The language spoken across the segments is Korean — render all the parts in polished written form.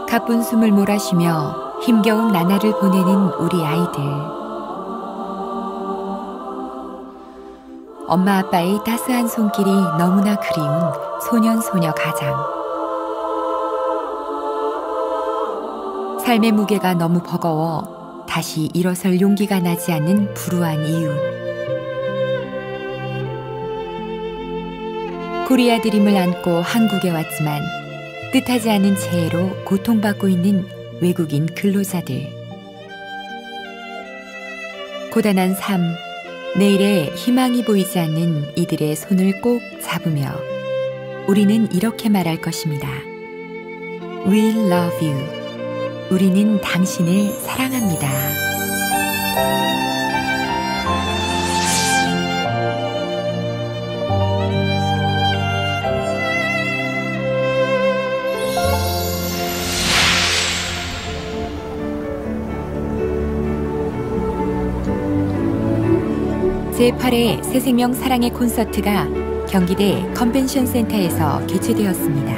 가쁜 숨을 몰아쉬며 힘겨운 나날을 보내는 우리 아이들. 엄마 아빠의 따스한 손길이 너무나 그리운 소년소녀 가장. 삶의 무게가 너무 버거워 다시 일어설 용기가 나지 않는 불우한 이웃. 코리아 드림을 안고 한국에 왔지만 뜻하지 않은 재해로 고통받고 있는 외국인 근로자들. 고단한 삶, 내일에 희망이 보이지 않는 이들의 손을 꼭 잡으며 우리는 이렇게 말할 것입니다. We love you. 우리는 당신을 사랑합니다. 제8회 새생명 사랑의 콘서트가 경기대 컨벤션 센터에서 개최되었습니다.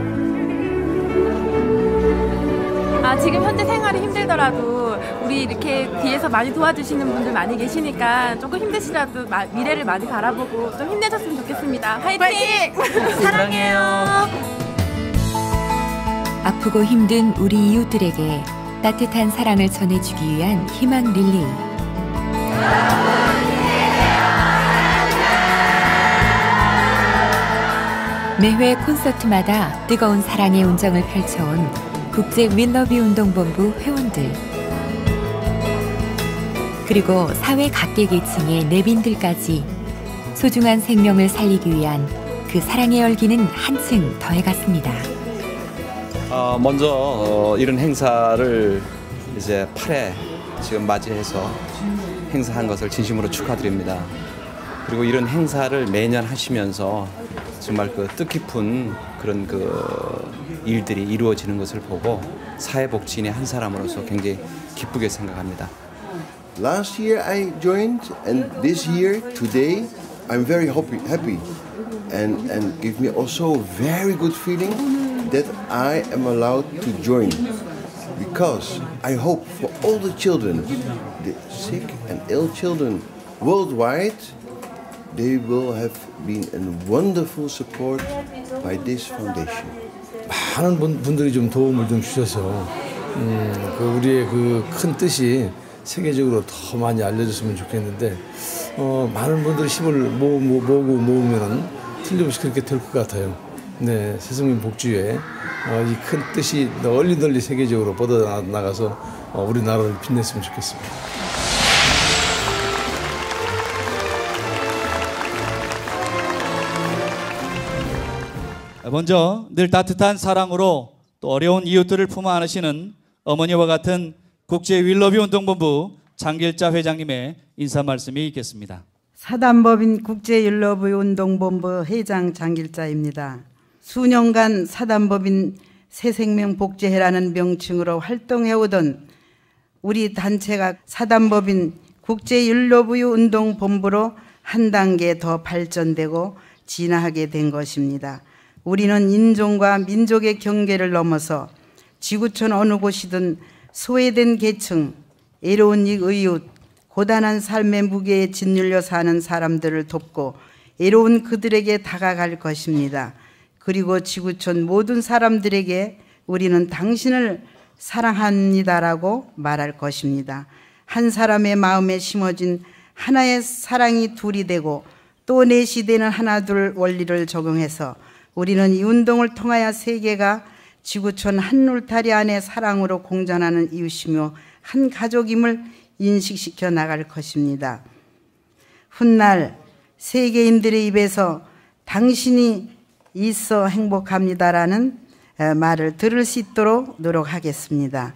지금 현재 생활이 힘들더라도 우리 이렇게 뒤에서 많이 도와주시는 분들 많이 계시니까 조금 힘드시라도 미래를 많이 바라보고 좀 힘내셨으면 좋겠습니다. 화이팅! 사랑해요. 아프고 힘든 우리 이웃들에게 따뜻한 사랑을 전해주기 위한 희망 릴레이. 매회 콘서트마다 뜨거운 사랑의 온정을 펼쳐온 국제 윌러비 운동본부 회원들, 그리고 사회 각계계층의 내빈들까지 소중한 생명을 살리기 위한 그 사랑의 열기는 한층 더해갔습니다. 먼저 이런 행사를 이제 8회 지금 맞이해서 행사한 것을 진심으로 축하드립니다. 그리고 이런 행사를 매년 하시면서 정말 그 뜻깊은 그런 일들이 이루어지는 것을 보고 사회복지인의 한 사람으로서 굉장히 기쁘게 생각합니다. Last year I joined, and this year, today, I'm very happy, and give me also a very good feeling that I am allowed to join, because I hope for all the children, the sick and ill children worldwide, they will have been a wonderful support by this foundation. 많은 분들이 좀 도움을 좀 주셔서 우리의 그 큰 뜻이 세계적으로 더 많이 알려졌으면 좋겠는데 많은 분들이 힘을 모으면 틀림없이 그렇게 될 것 같아요. 네, 새생명 복지회 이 큰 뜻이 널리 세계적으로 뻗어나가서 우리나라를 빛냈으면 좋겠습니다. 먼저 늘 따뜻한 사랑으로 또 어려운 이웃들을 품어 안으시는 어머니와 같은 국제 윌러비 운동본부 장길자 회장님의 인사 말씀이 있겠습니다. 사단법인 국제 윌러비 운동본부 회장 장길자입니다. 수년간 사단법인 새생명 복지회라는 명칭으로 활동해오던 우리 단체가 사단법인 국제 윌러비 운동본부로 한 단계 더 발전되고 진화하게 된 것입니다. 우리는 인종과 민족의 경계를 넘어서 지구촌 어느 곳이든 소외된 계층, 애로운 이웃, 고단한 삶의 무게에 짓눌려 사는 사람들을 돕고 애로운 그들에게 다가갈 것입니다. 그리고 지구촌 모든 사람들에게 우리는 당신을 사랑합니다라고 말할 것입니다. 한 사람의 마음에 심어진 하나의 사랑이 둘이 되고 또 넷이 되는 하나둘 원리를 적용해서 우리는 이 운동을 통하여 세계가 지구촌 한 울타리 안에 사랑으로 공존하는 이웃이며 한 가족임을 인식시켜 나갈 것입니다. 훗날 세계인들의 입에서 당신이 있어 행복합니다라는 말을 들을 수 있도록 노력하겠습니다.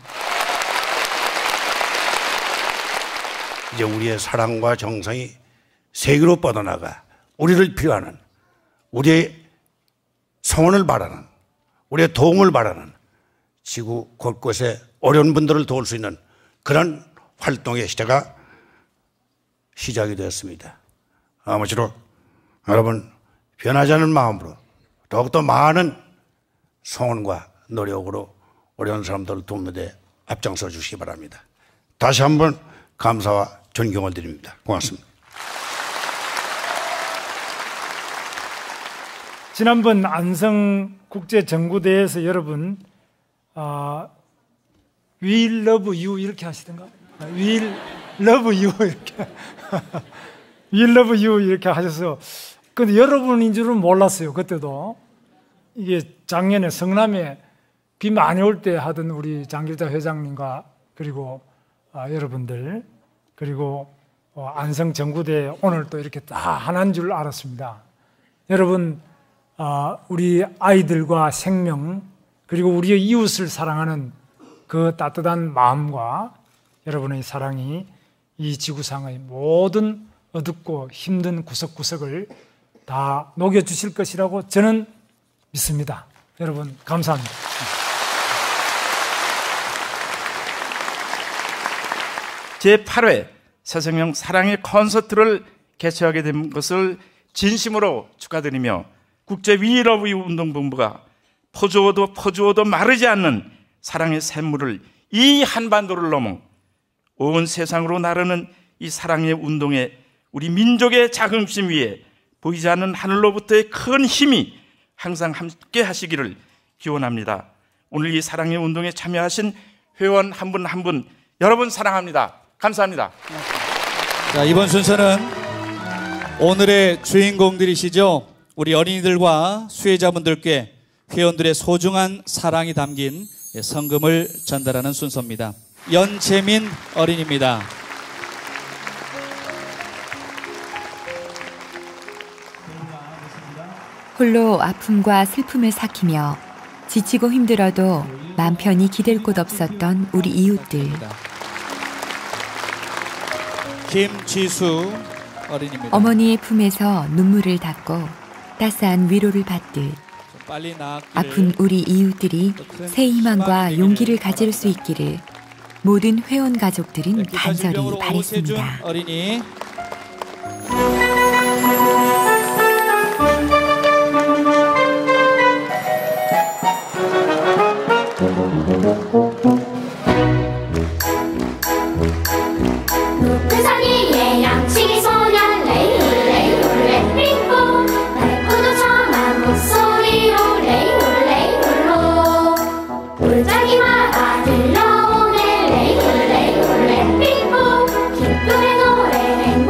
이제 우리의 사랑과 정성이 세계로 뻗어나가 우리를 필요하는, 우리의 성원을 바라는, 우리의 도움을 바라는 지구 곳곳에 어려운 분들을 도울 수 있는 그런 활동의 시대가 시작이 되었습니다. 아무쪼록 여러분 변하지 않은 마음으로 더욱더 많은 성원과 노력으로 어려운 사람들을 돕는 데 앞장서 주시기 바랍니다. 다시 한번 감사와 존경을 드립니다. 고맙습니다. 지난번 안성국제정구대회에서 여러분 We love you 이렇게 하시던가? We love you 이렇게 We love you 이렇게 하셔서 근데 여러분인 줄은 몰랐어요. 그때도 이게 작년에 성남에 비 많이 올 때 하던 우리 장길자 회장님과 그리고 여러분들 그리고 안성정구대 오늘 또 이렇게 다 하나인 줄 알았습니다. 여러분 우리 아이들과 생명 그리고 우리의 이웃을 사랑하는 그 따뜻한 마음과 여러분의 사랑이 이 지구상의 모든 어둡고 힘든 구석구석을 다 녹여주실 것이라고 저는 믿습니다. 여러분 감사합니다. 제8회 새생명 사랑의 콘서트를 개최하게 된 것을 진심으로 축하드리며 국제 We Love You 운동본부가 퍼주어도 마르지 않는 사랑의 샘물을 이 한반도를 넘어 온 세상으로 나르는 이 사랑의 운동에 우리 민족의 자긍심 위에 보이지 않는 하늘로부터의 큰 힘이 항상 함께 하시기를 기원합니다. 오늘 이 사랑의 운동에 참여하신 회원 한 분 한 분 여러분 사랑합니다. 감사합니다. 자, 이번 순서는 오늘의 주인공들이시죠. 우리 어린이들과 수혜자분들께 회원들의 소중한 사랑이 담긴 성금을 전달하는 순서입니다. 연재민 어린입니다. 홀로 아픔과 슬픔을 삭히며 지치고 힘들어도 맘 편히 기댈 곳 없었던 우리 이웃들. 김지수 어린입니다. 어머니의 품에서 눈물을 닦고 따스한 위로를 받듯 아픈 우리 이웃들이 새 희망과 용기를 가질 수 있기를 모든 회원 가족들은 간절히 바랬습니다. 어린이. 노크산이의 양치기 소년 레이홀레이홀레 링고 밝고도 청한 목소리로 레이홀레이홀로 울짝이마다 들려오네 레이홀레이홀레 링고 기쁨의 노래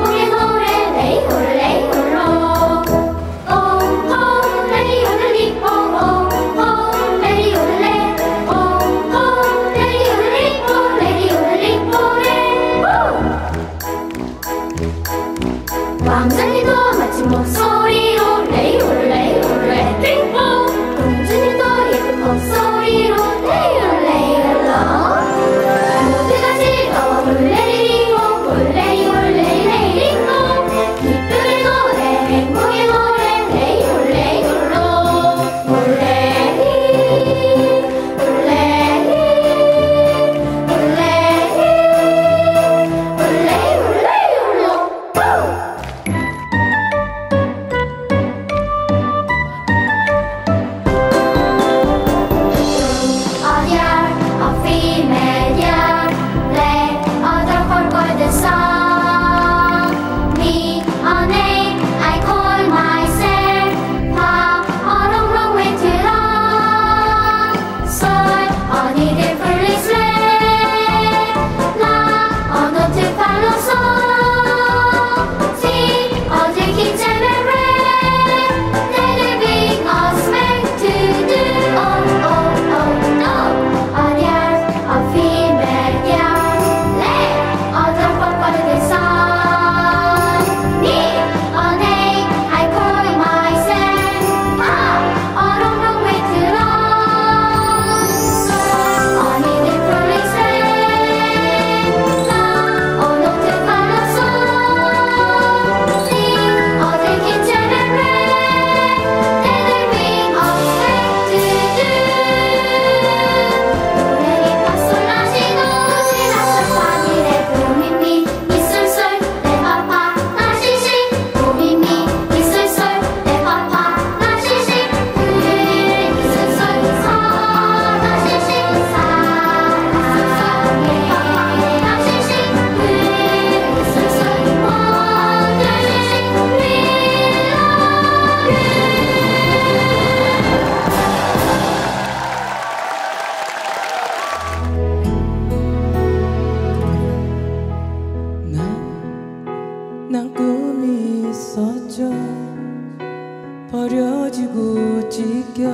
꺼지고 찢겨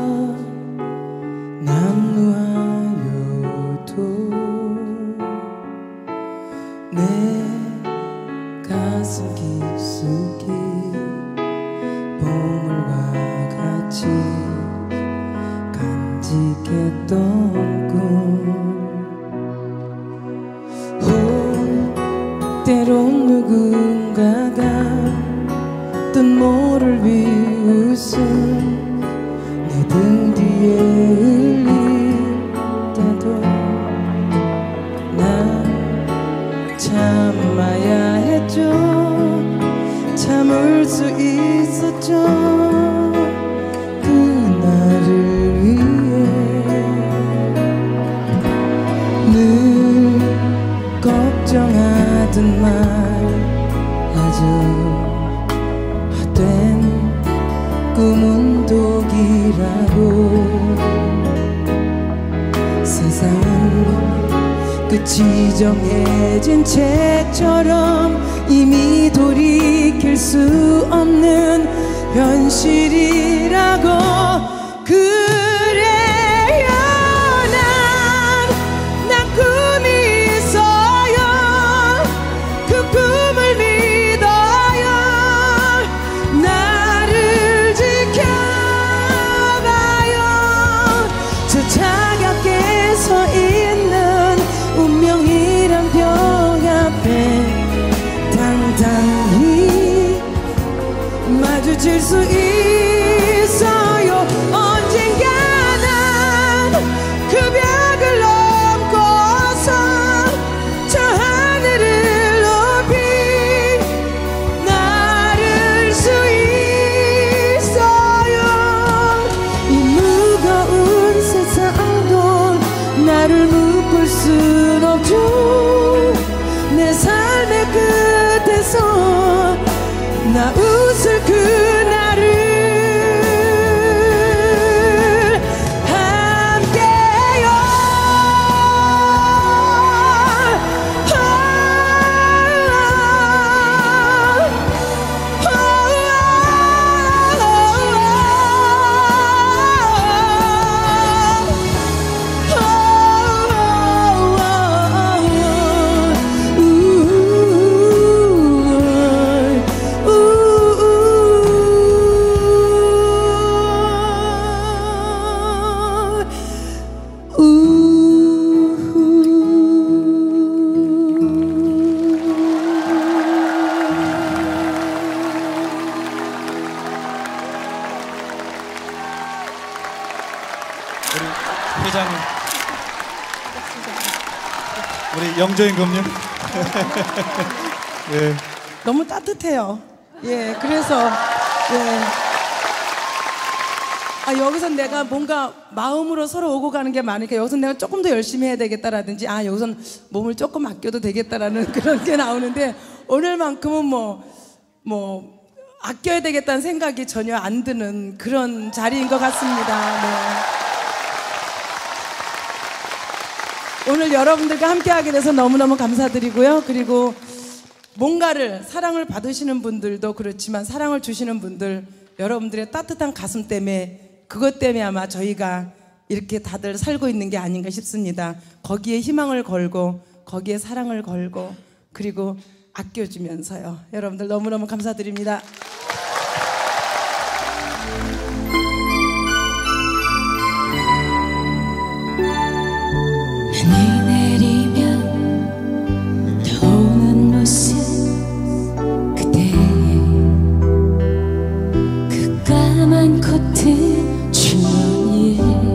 난무하여도 내 가슴 깊숙이 보물과 같이 간직했던 꿈 때론 누군가가 뜻 모를 비웃음 내 등 뒤에 흘릴 때도 난 참아야 했죠. 참을 수 있었죠. 그날을 위해 늘 걱정하던 말마저 헛된 꿈은 독이라고 세상은 끝이 정해진 책처럼 이미 돌이킬 수 없는 현실이라고 그래요. 난 꿈이 있어요. 그 꿈을 믿어요. 나를 지켜봐요. 저 차갑게 서 있는 운명이란 벽 앞에 당당히 마주칠 수 있어요. 언젠가 난 그 벽을 넘고서 저 하늘을 높이 날을 수 있어요. 이 무거운 세상도 나를 묶을 순 없죠. 내 삶의 끝에서 나 웃을 그날을 함께요. 회장님, 우리 영조인 금요. 예. 너무 따뜻해요. 예, 그래서 여기서 내가 뭔가 마음으로 서로 오고 가는 게 많으니까 여기서 내가 조금 더 열심히 해야 되겠다라든지 여기선 몸을 조금 아껴도 되겠다라는 그런 게 나오는데 오늘만큼은 뭐 아껴야 되겠다는 생각이 전혀 안 드는 그런 자리인 것 같습니다. 네. 오늘 여러분들과 함께하게 돼서 너무너무 감사드리고요. 그리고 뭔가를 사랑을 받으시는 분들도 그렇지만 사랑을 주시는 분들 여러분들의 따뜻한 가슴 때문에 그것 때문에 아마 저희가 이렇게 다들 살고 있는 게 아닌가 싶습니다. 거기에 희망을 걸고 거기에 사랑을 걸고 그리고 아껴주면서요. 여러분들 너무너무 감사드립니다. 눈이 내리면 떠오는 모습 그대의 그 까만 코트 주머니에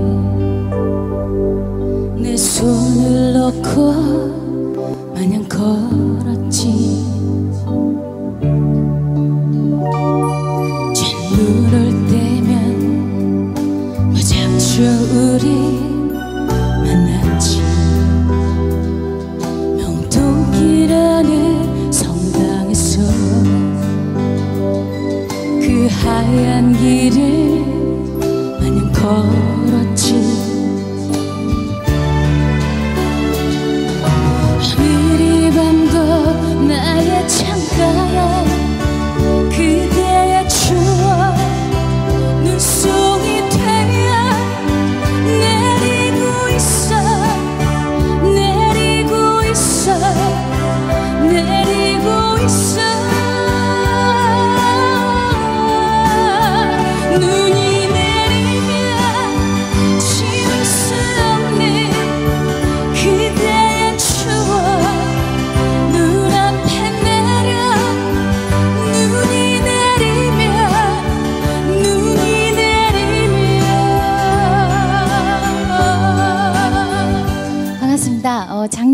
내 손을 넣고 마냥 걸었지. 눈을 떼면 무작정 우리 만났지. 명동이라는 성당에서 그 하얀 길을 마냥 걸었지. 하늘이 밤도 나의 창가에 그대의 추억 눈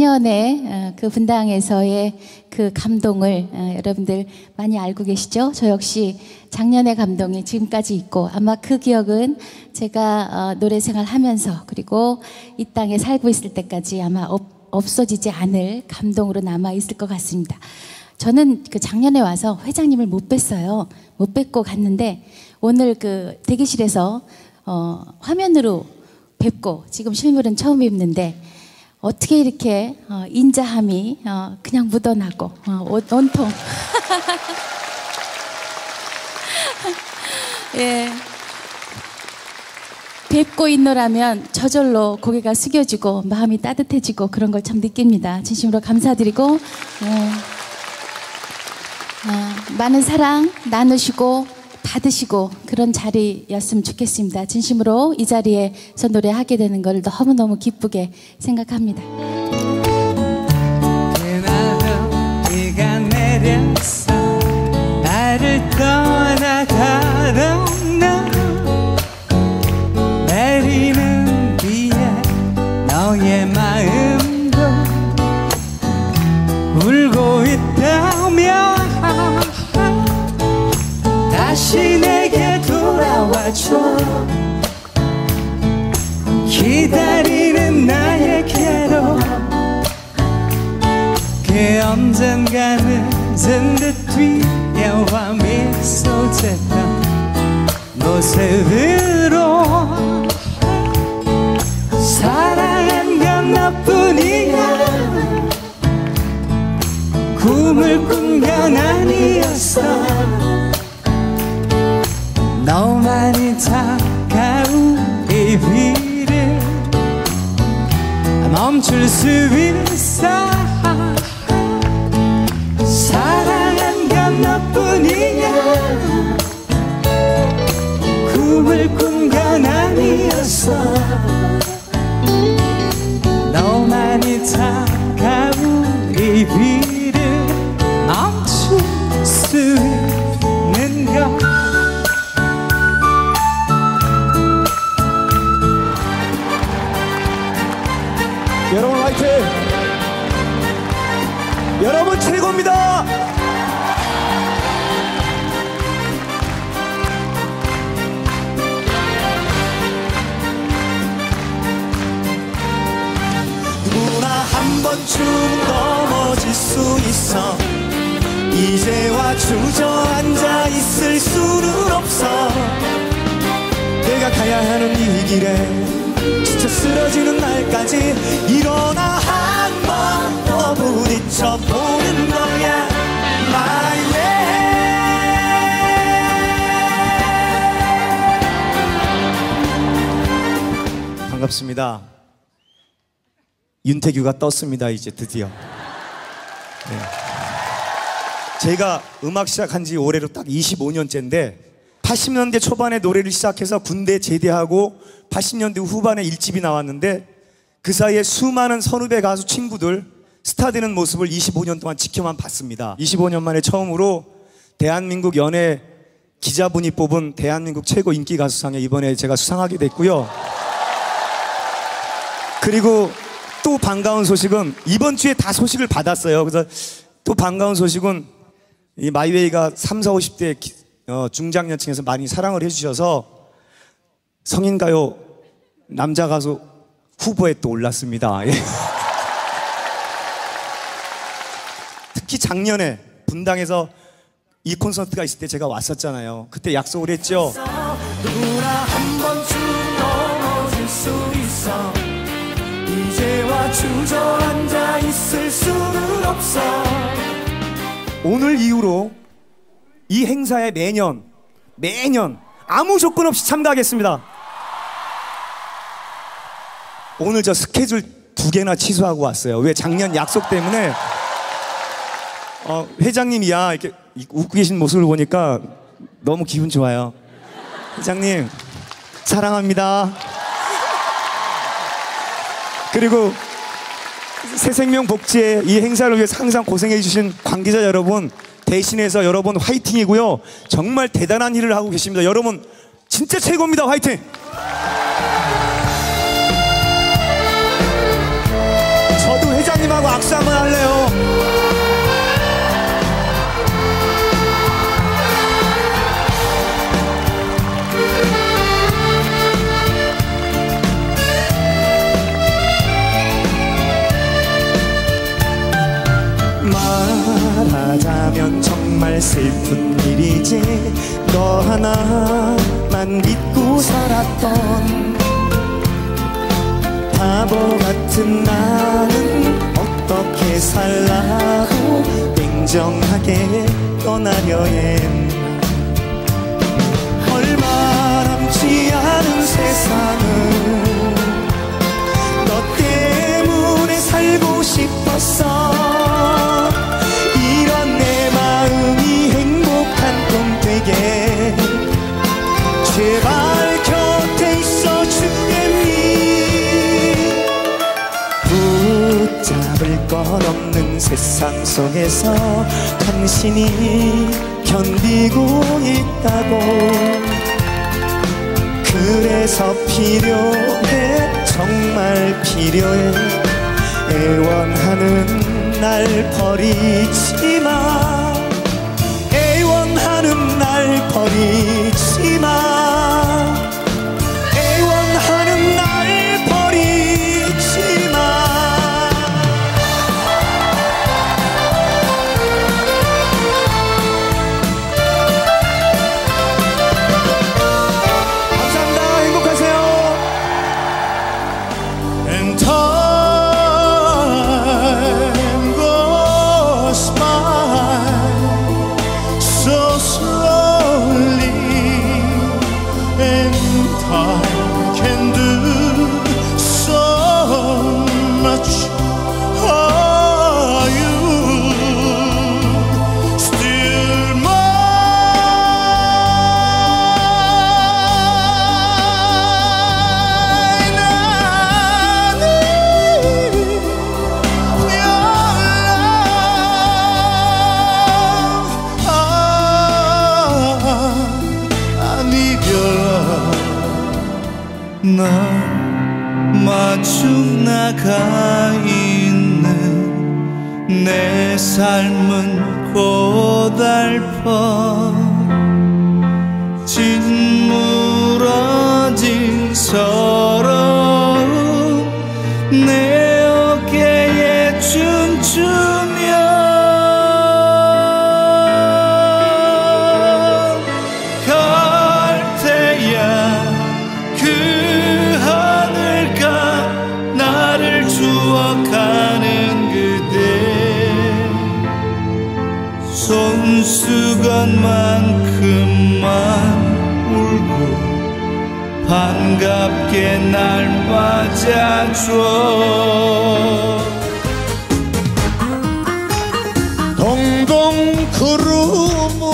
작년에 그 분당에서의 그 감동을 여러분들 많이 알고 계시죠? 저 역시 작년의 감동이 지금까지 있고 아마 그 기억은 제가 노래 생활하면서 그리고 이 땅에 살고 있을 때까지 아마 없어지지 않을 감동으로 남아 있을 것 같습니다. 저는 그 작년에 와서 회장님을 못 뵀어요. 못 뵙고 갔는데 오늘 그 대기실에서 화면으로 뵙고 지금 실물은 처음 뵙는데 어떻게 이렇게 인자함이 그냥 묻어나고 온통 예. 뵙고 있노라면 저절로 고개가 숙여지고 마음이 따뜻해지고 그런 걸 참 느낍니다. 진심으로 감사드리고 많은 사랑 나누시고 받으시고 그런 자리였으면 좋겠습니다. 진심으로 이 자리에서 노래하게 되는 걸 너무너무 기쁘게 생각합니다. 그날도 비가 내렸어 나를 떠나가던 날 내리는 비에 너의 마음도 울고 있다며 다시 내게 돌아와줘 기다리는 나에게로 그 언젠가는 든듯 뛰어와 미소 짓던 모습으로 사랑한 건 너뿐이야 꿈을 꾼 건 아니었어 너만이 차가운 이 비를 멈출 수 있어 사랑한 건 너뿐이야 꿈을 꾼 건 아니었어 너만이 차가운 이 비를 멈출 수 있는 것 여러분 화이팅! 여러분 최고입니다! 누구나 한 번쯤 넘어질 수 있어 이제와 주저앉아 있을 수는 없어 내가 가야 하는 이 길에 지쳐 쓰러지는 날까지 일어나 한 번 더 부딪혀 보는 거야 My way 반갑습니다. 윤태규가 떴습니다. 이제 드디어. 네. 제가 음악 시작한 지 올해로 딱 25년째인데 80년대 초반에 노래를 시작해서 군대 제대하고 80년대 후반에 1집이 나왔는데 그 사이에 수많은 선후배 가수 친구들 스타 되는 모습을 25년 동안 지켜만 봤습니다. 25년 만에 처음으로 대한민국 연예 기자분이 뽑은 대한민국 최고 인기 가수상에 이번에 제가 수상하게 됐고요. 그리고 또 반가운 소식은 이번 주에 다 소식을 받았어요. 그래서 또 반가운 소식은 이 마이웨이가 3, 4, 50대 중장년층에서 많이 사랑을 해주셔서 성인가요 남자 가수 후보에 또 올랐습니다. 예. 특히 작년에 분당에서 이 콘서트가 있을 때 제가 왔었잖아요. 그때 약속을 했죠. 누구나 한 번쯤 넘어질 수 있어 이제와 주저앉아 있을 수는 없어 오늘 이후로 이 행사에 매년 아무 조건 없이 참가하겠습니다. 오늘 저 스케줄 2개나 취소하고 왔어요. 왜? 작년 약속 때문에. 회장님이야 이렇게 웃고 계신 모습을 보니까 너무 기분 좋아요. 회장님 사랑합니다. 그리고 새생명 복지의 이 행사를 위해서 항상 고생해 주신 관계자 여러분 대신해서 여러분 화이팅이고요. 정말 대단한 일을 하고 계십니다. 여러분 진짜 최고입니다. 화이팅! 저도 회장님하고 정말 슬픈 일이지 너 하나만 믿고 살았던 바보 같은 나는 어떻게 살라고 냉정하게 떠나려 했나. 얼마 남지 않은 세상은 너 때문에 살고 싶었어. 이런 내 마음이 행복한 꿈 되게 제발 곁에 있어 주겠니. 붙잡을 것 없는 세상 속에서 당신이 견디고 있다고. 그래서 필요해 정말 필요해. 애원하는 날 버리지 마. 애원하는 날 버리지 마. 애원하는 날 버리지 마. 감사합니다. 행복하세요. And time goes by so slowly, and time can do so much. Are you still mine? I need your love. I need your love. 널 마중 나가 있는 내 삶은 고달퍼 짓무러진 서러움 내 어깨에 춤추며 갈 테야 그 하늘가 나를 주워가는 그대 손수건만큼만 울고 반갑게 날 맞아줘. 동동 구름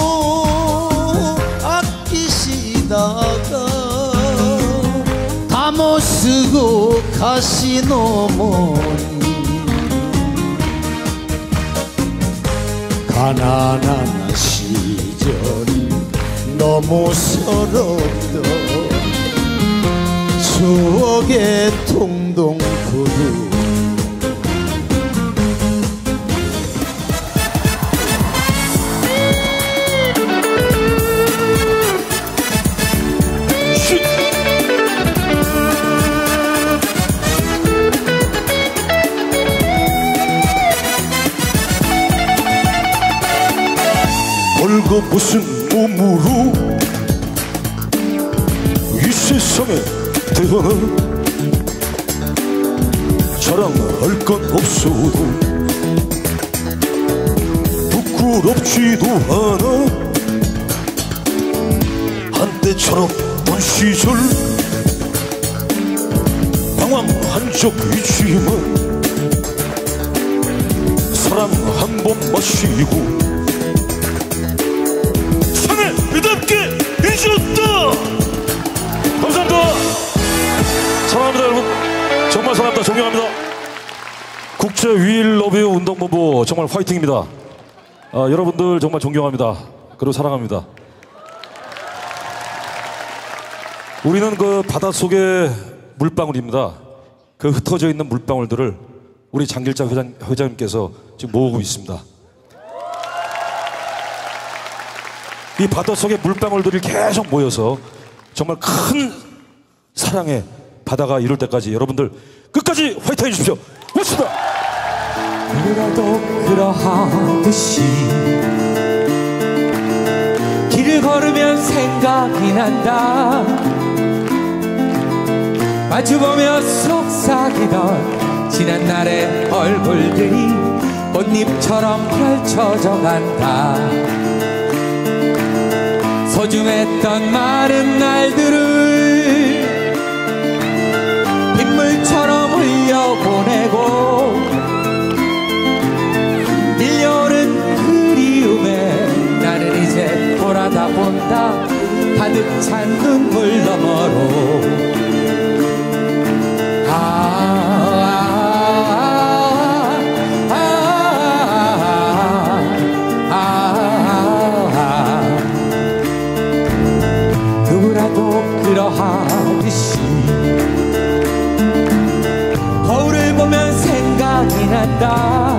아끼시다가 다 못 쓰고 가신 어머니 가난한 시절이 너무 서럽던 추억의 동동 구름 벌거 무슨 몸으로 이 세상에 태어나 자랑할 것 없어도 부끄럽지도 않아. 한때처럼 본 시절 방황한 적 있지만 사랑 한 번 마시고 그답게 해주셨다. 감사합니다. 사랑합니다 여러분. 정말 사랑합니다. 존경합니다. 국제 위일 러브 운동본부 정말 화이팅입니다. 여러분들 정말 존경합니다. 그리고 사랑합니다. 우리는 그 바닷속의 물방울입니다. 그 흩어져 있는 물방울들을 우리 장길자 회장님께서 지금 모으고 있습니다. 이 바닷속의 물방울들이 계속 모여서 정말 큰 사랑의 바다가 이룰 때까지 여러분들 끝까지 화이팅 해주십시오. 고맙습니다. 그래도 그러하듯이 길 걸으면 생각이 난다. 마주보며 속삭이던 지난날의 얼굴들이 꽃잎처럼 펼쳐져 간다. 소중했던 많은 날들을 빗물처럼 흘려보내고 밀려오는 그리움에 나는 이제 돌아다 본다. 가득 찬 눈물 너머로. 누구라도 그러하듯이 거울을 보면 생각이 난다.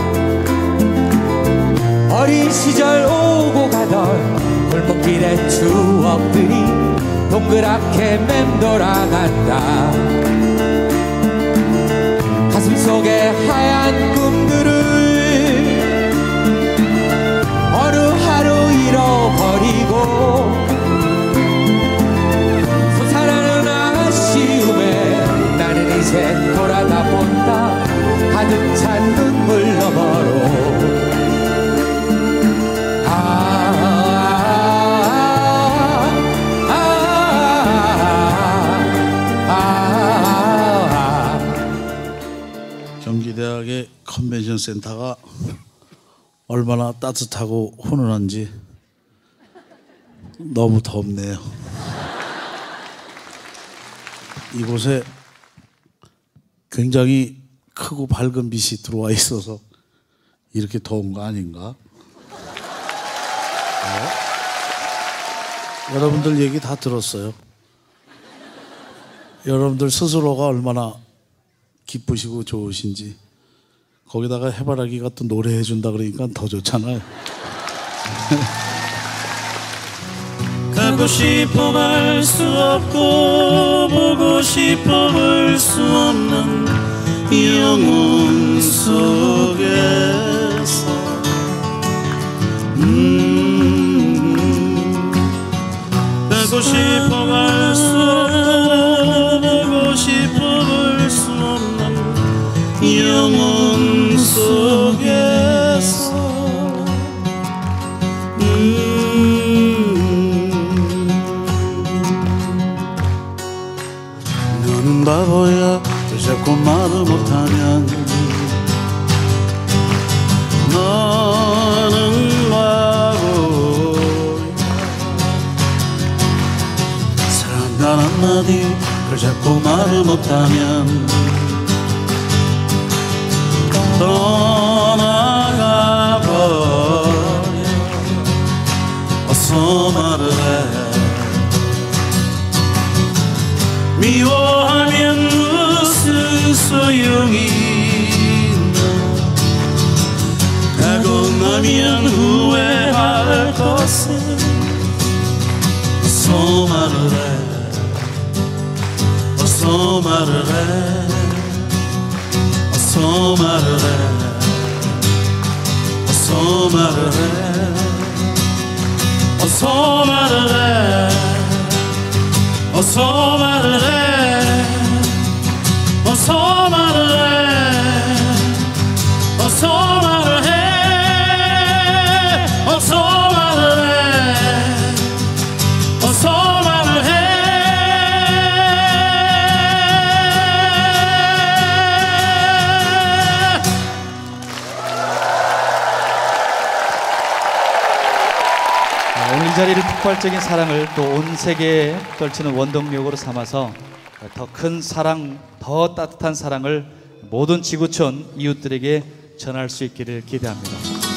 어린 시절 오고 가던 골목길의 추억들이 동그랗게 맴돌아간다. 가슴 속에 하얀 꿈들을 어느 하루 잃어버리고 솟아나는 아쉬움에 나는 이제 돌아다 본다. 가득 찬 눈물 너머로. 경기대학의 컨벤션 센터가 얼마나 따뜻하고 훈훈한지 너무 덥네요. 이곳에 굉장히 크고 밝은 빛이 들어와 있어서 이렇게 더운 거 아닌가? 네. 여러분들 얘기 다 들었어요. 여러분들 스스로가 얼마나 기쁘시고 좋으신지. 거기다가 해바라기가 또 노래해 준다 그러니까 더 좋잖아요. 가고 싶어 갈 수 없고 보고 싶어 볼 수 없는 영혼 속에서 가고 싶어 갈 수 없고 보고 싶어 볼 수 없는 영혼 속에서 너는 바보야 또 자꾸 말을 못하면 너는 바보야 사랑한다는 한마디 그걸 자꾸 말을 못하면 떠나가 버려. 어서 말을 해. 미워하면 무슨 소용이 있나. 가고 나면 후회할 것은 어서 말을 해. 어서 말을 해. 어서 말을 해. 어서 말을 해. 어서 말을 해. 어서 말을 해. 어서 말을 해. 어서 말을 해. 어서 말을 해. 어서 말을 해. 오늘 이 자리를 폭발적인 사랑을 또 온 세계에 떨치는 원동력으로 삼아서 더 큰 사랑, 더 따뜻한 사랑을 모든 지구촌 이웃들에게 전할 수 있기를 기대합니다.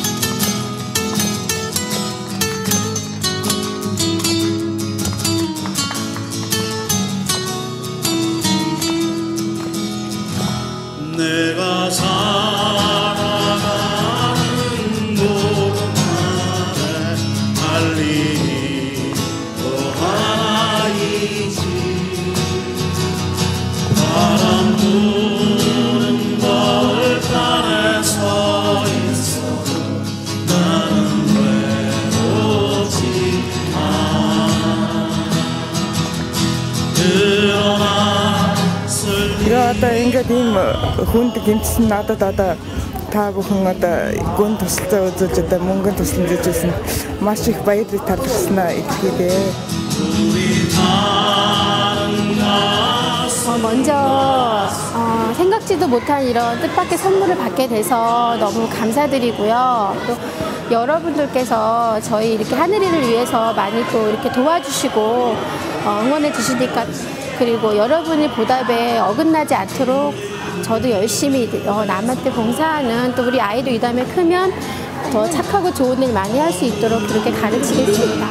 내가 살아가는 곳만에 달리니 또 하나이지. 바람 부는 벌판에 서 있어도 나는 외롭지 않아. одоо ингээд ийм хүнд гэмтсэн надад одоо та бүхэн одоо гүн тусалцаа үзүүлж одоо мөнгөнд тусламж үзүүлсэн маш их баярлалыг талархснаа илэрхийлээ. 먼저 생각지도 못한 이런 뜻밖의 선물을 받게 돼서 너무 감사드리고요. 또 여러분들께서 저희 이렇게 하늘이를 위해서 많이 또 이렇게 도와주시고 응원해 주시니까 그리고 여러분의 보답에 어긋나지 않도록 저도 열심히 남한테 봉사하는 또 우리 아이도 이 다음에 크면 더 착하고 좋은 일 많이 할 수 있도록 그렇게 가르치겠습니다.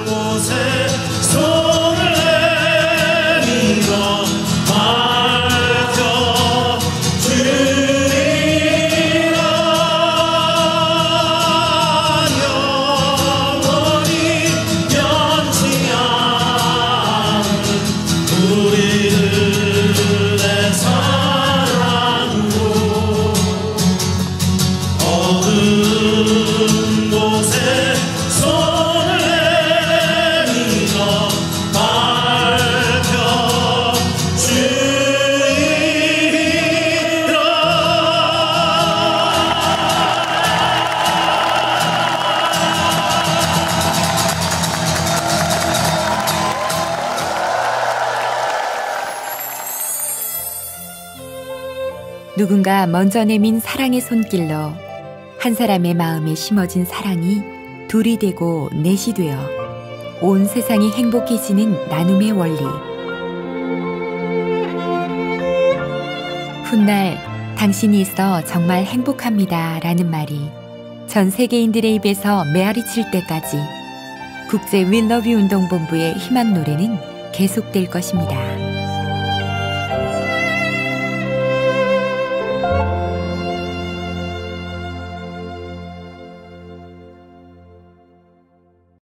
누군가 먼저 내민 사랑의 손길로 한 사람의 마음에 심어진 사랑이 둘이 되고 넷이 되어 온 세상이 행복해지는 나눔의 원리. 훗날 당신이 있어 정말 행복합니다 라는 말이 전 세계인들의 입에서 메아리칠 때까지 국제 We Love You 운동본부의 희망 노래는 계속될 것입니다.